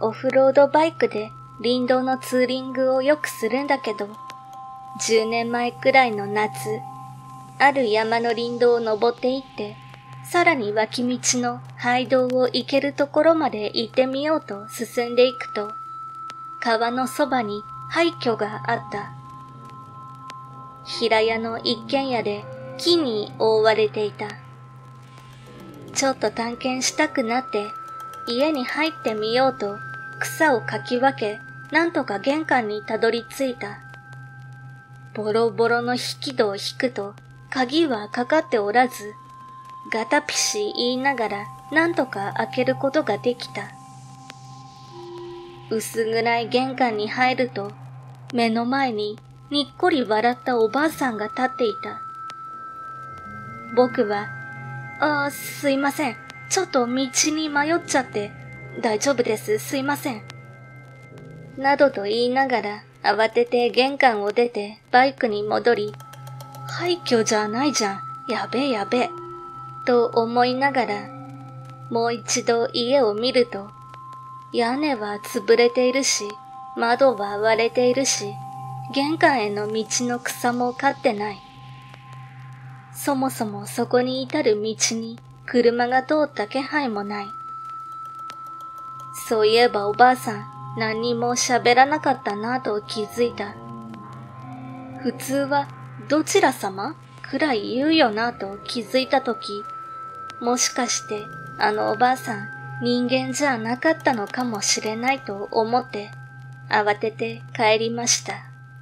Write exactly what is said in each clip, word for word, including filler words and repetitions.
オフロードバイクで林道のツーリングをよくするんだけど、じゅうねんまえくらいの夏、ある山の林道を登っていって、さらに脇道の廃道を行けるところまで行ってみようと進んでいくと、川のそばに廃墟があった。平屋の一軒家で木に覆われていた。ちょっと探検したくなって家に入ってみようと草をかき分け、なんとか玄関にたどり着いた。ボロボロの引き戸を引くと鍵はかかっておらず、ガタピシ言いながらなんとか開けることができた。薄暗い玄関に入ると、目の前ににっこり笑ったおばあさんが立っていた。僕は、ああ、すいません。ちょっと道に迷っちゃって、大丈夫です、すいません。などと言いながら、慌てて玄関を出てバイクに戻り、廃墟じゃないじゃん、やべえやべえ、と思いながら、もう一度家を見ると、屋根は潰れているし、窓は割れているし、玄関への道の草も刈ってない。そもそもそこに至る道に車が通った気配もない。そういえばおばあさん、何にも喋らなかったなぁと気づいた。普通はどちら様くらい言うよなぁと気づいたとき、もしかしてあのおばあさん人間じゃなかったのかもしれないと思って慌てて帰りました。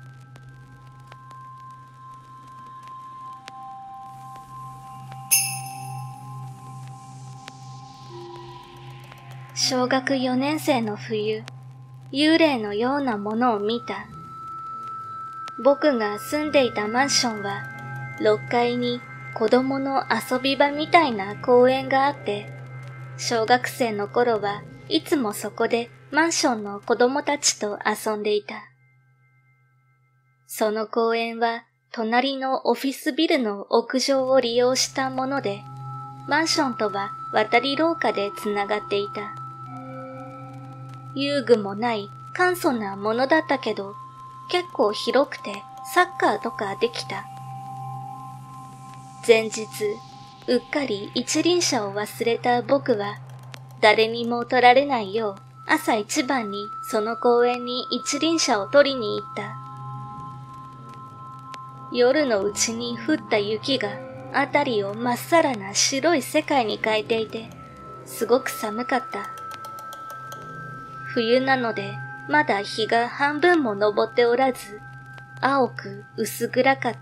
小学よねん生の冬、幽霊のようなものを見た。僕が住んでいたマンションは、ろっかいに子供の遊び場みたいな公園があって、小学生の頃はいつもそこでマンションの子供たちと遊んでいた。その公園は隣のオフィスビルの屋上を利用したもので、マンションとは渡り廊下でつながっていた。遊具もない簡素なものだったけど、結構広くてサッカーとかできた。前日、うっかり一輪車を忘れた僕は、誰にも取られないよう朝一番にその公園に一輪車を取りに行った。夜のうちに降った雪があたりをまっさらな白い世界に変えていて、すごく寒かった。冬なのでまだ日が半分も昇っておらず、青く薄暗かった。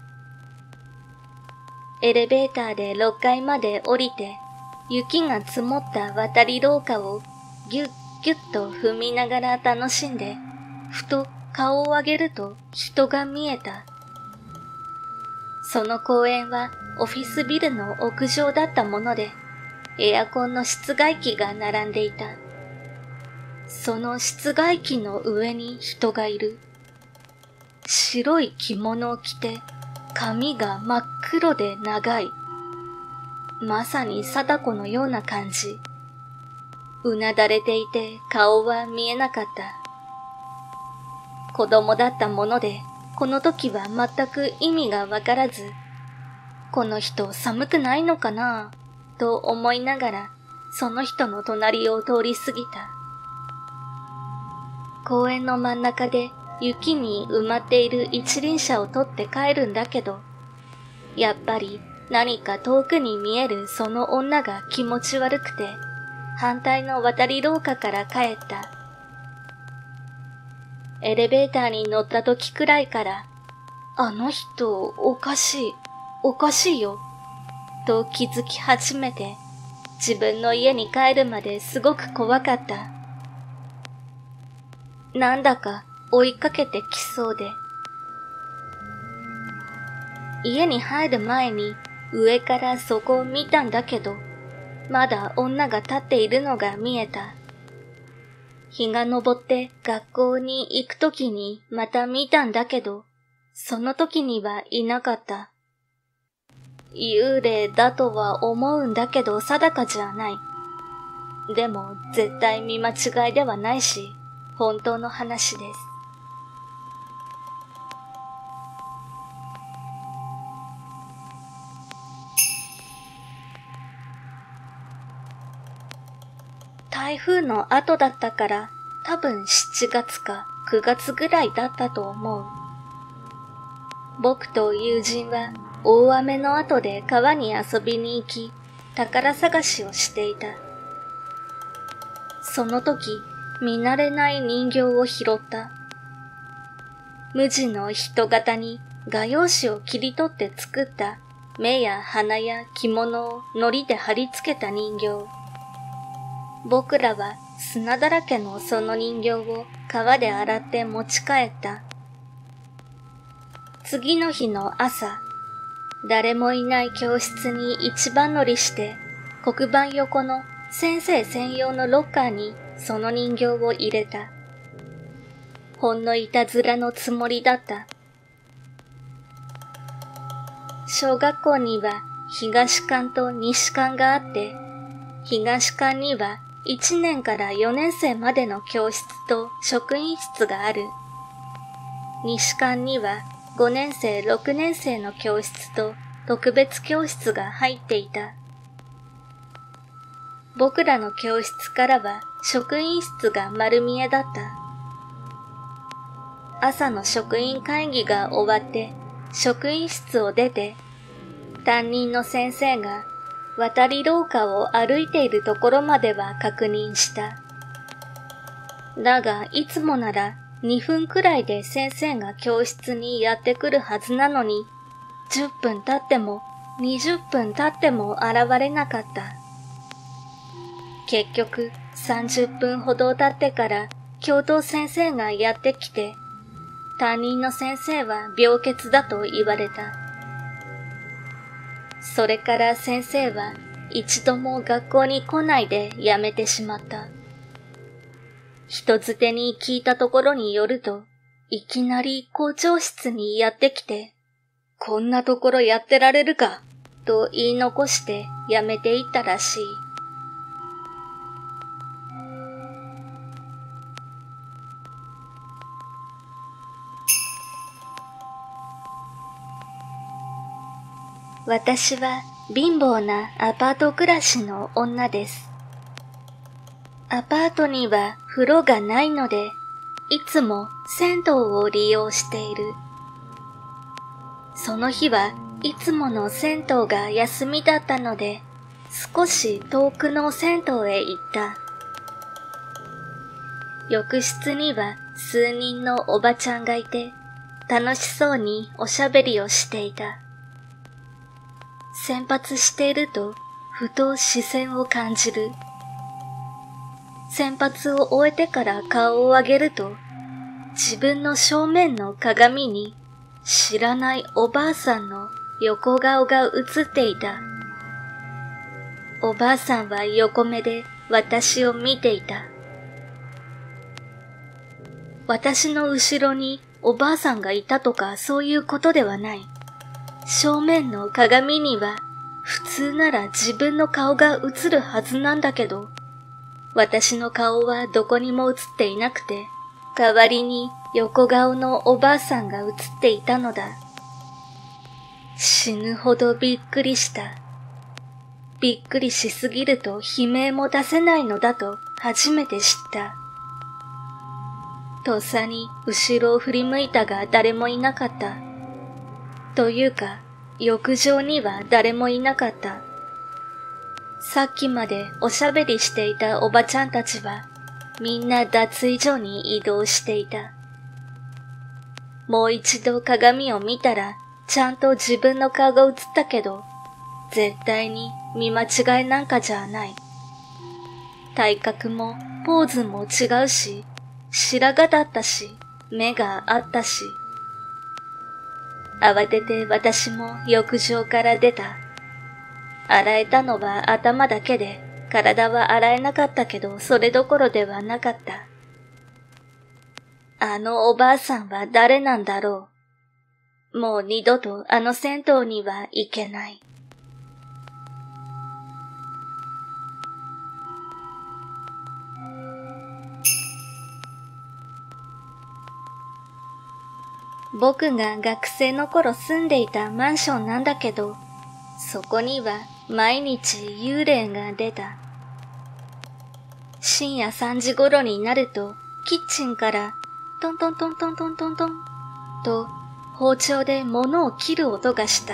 エレベーターでろっかいまで降りて、雪が積もった渡り廊下をぎゅっぎゅっと踏みながら楽しんで、ふと顔を上げると人が見えた。その公園はオフィスビルの屋上だったもので、エアコンの室外機が並んでいた。その室外機の上に人がいる。白い着物を着て、髪が真っ黒で長い。まさに貞子のような感じ。うなだれていて顔は見えなかった。子供だったもので、この時は全く意味がわからず、この人寒くないのかなぁと思いながら、その人の隣を通り過ぎた。公園の真ん中で雪に埋まっている一輪車を取って帰るんだけど、やっぱり何か遠くに見えるその女が気持ち悪くて、反対の渡り廊下から帰った。エレベーターに乗った時くらいから、あの人おかしい、おかしいよ、と気づき始めて、自分の家に帰るまですごく怖かった。なんだか追いかけてきそうで。家に入る前に上からそこを見たんだけど、まだ女が立っているのが見えた。日が昇って学校に行くときにまた見たんだけど、その時にはいなかった。幽霊だとは思うんだけど定かじゃない。 でも絶対見間違いではないし、本当の話です。台風の後だったから、多分しちがつかくがつぐらいだったと思う。僕と友人は大雨の後で川に遊びに行き、宝探しをしていた。その時、見慣れない人形を拾った。無地の人型に画用紙を切り取って作った目や鼻や着物を糊で貼り付けた人形。僕らは砂だらけのその人形を川で洗って持ち帰った。次の日の朝、誰もいない教室に一番乗りして黒板横の先生専用のロッカーにその人形を入れた。ほんのいたずらのつもりだった。小学校には東館と西館があって、東館にはいちねんからよねん生までの教室と職員室がある。西館にはごねん生、ろくねん生の教室と特別教室が入っていた。僕らの教室からは職員室が丸見えだった。朝の職員会議が終わって職員室を出て、担任の先生が渡り廊下を歩いているところまでは確認した。だがいつもならにふんくらいで先生が教室にやってくるはずなのに、じゅっぷん経ってもにじゅっぷん経っても現れなかった。結局さんじゅっぷんほど経ってから教頭先生がやってきて、担任の先生は病欠だと言われた。それから先生は一度も学校に来ないで辞めてしまった。人づてに聞いたところによると、いきなり校長室にやってきて、こんなところやってられるか、と言い残して辞めていったらしい。私は貧乏なアパート暮らしの女です。アパートには風呂がないので、いつも銭湯を利用している。その日はいつもの銭湯が休みだったので、少し遠くの銭湯へ行った。浴室には数人のおばちゃんがいて、楽しそうにおしゃべりをしていた。洗髪していると、ふと視線を感じる。洗髪を終えてから顔を上げると、自分の正面の鏡に知らないおばあさんの横顔が映っていた。おばあさんは横目で私を見ていた。私の後ろにおばあさんがいたとかそういうことではない。正面の鏡には普通なら自分の顔が映るはずなんだけど、私の顔はどこにも映っていなくて、代わりに横顔のおばあさんが映っていたのだ。死ぬほどびっくりした。びっくりしすぎると悲鳴も出せないのだと初めて知った。とっさに後ろを振り向いたが誰もいなかった。というか、浴場には誰もいなかった。さっきまでおしゃべりしていたおばちゃんたちは、みんな脱衣所に移動していた。もう一度鏡を見たら、ちゃんと自分の顔が映ったけど、絶対に見間違いなんかじゃない。体格もポーズも違うし、白髪だったし、目があったし。慌てて私も浴場から出た。洗えたのは頭だけで、体は洗えなかったけどそれどころではなかった。あのおばあさんは誰なんだろう。もう二度とあの銭湯には行けない。 僕が学生の頃住んでいたマンションなんだけど、そこには毎日幽霊が出た。深夜さんじ頃になると、キッチンからトントントントントントントンと包丁で物を切る音がした。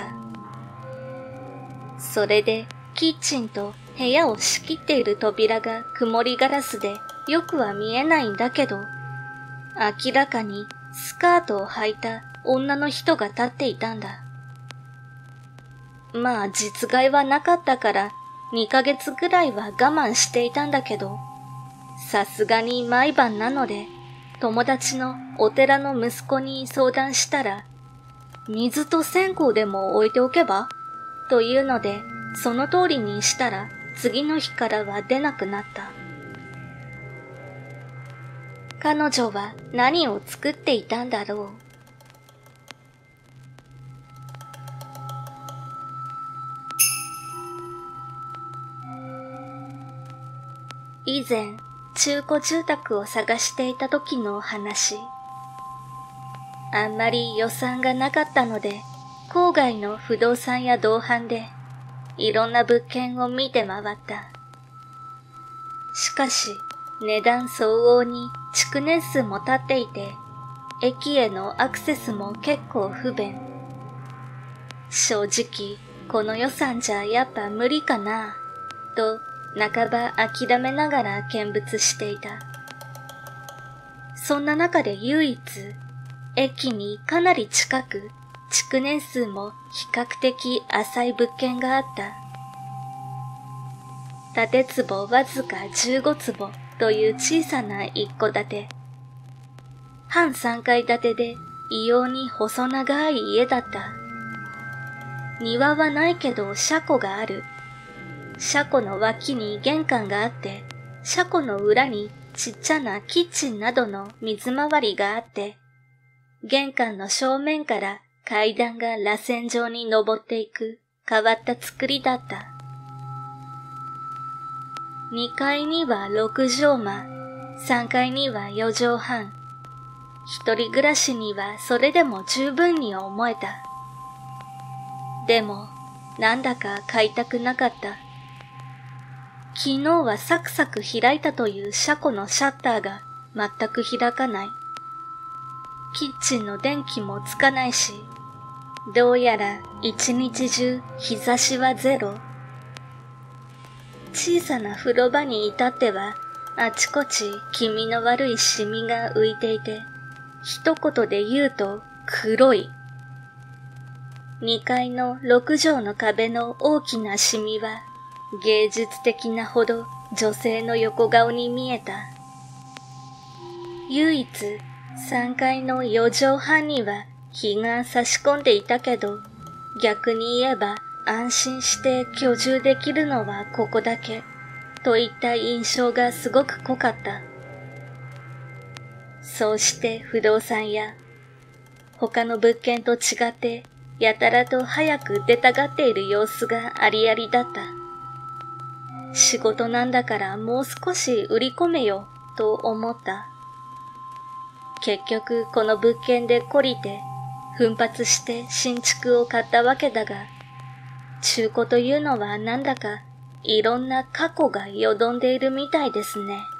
それでキッチンと部屋を仕切っている扉が曇りガラスでよくは見えないんだけど、明らかにスカートを履いた女の人が立っていたんだ。まあ実害はなかったからにかげつぐらいは我慢していたんだけど、さすがに毎晩なので友達のお寺の息子に相談したら、水と線香でも置いておけばというので、その通りにしたら次の日からは出なくなった。彼女は何を作っていたんだろう。以前、中古住宅を探していた時の話。あんまり予算がなかったので、郊外の不動産や同伴で、いろんな物件を見て回った。しかし、値段相応に築年数も経っていて、駅へのアクセスも結構不便。正直、この予算じゃやっぱ無理かな、と半ば諦めながら見物していた。そんな中で唯一、駅にかなり近く、築年数も比較的浅い物件があった。建坪わずかじゅうごつぼという小さな一戸建て。半三階建てで異様に細長い家だった。庭はないけど車庫がある。車庫の脇に玄関があって、車庫の裏にちっちゃなキッチンなどの水回りがあって、玄関の正面から階段が螺旋状に登っていく変わった作りだった。にかいにはろくじょうま、さんがいにはよじょうはん。一人暮らしにはそれでも十分に思えた。でも、なんだか買いたくなかった。昨日はサクサク開いたという車庫のシャッターが全く開かない。キッチンの電気もつかないし、どうやら一日中日差しはゼロ。小さな風呂場に至っては、あちこち気味の悪いシミが浮いていて、一言で言うと黒い。二階の六畳の壁の大きなシミは、芸術的なほど女性の横顔に見えた。唯一三階の四畳半には日が差し込んでいたけど、逆に言えば安心して居住できるのはここだけ、といった印象がすごく濃かった。そうして不動産屋、他の物件と違ってやたらと早く出たがっている様子がありありだった。仕事なんだからもう少し売り込めよ、と思った。結局この物件で懲りて、奮発して新築を買ったわけだが、中古というのはなんだかいろんな過去がよどんでいるみたいですね。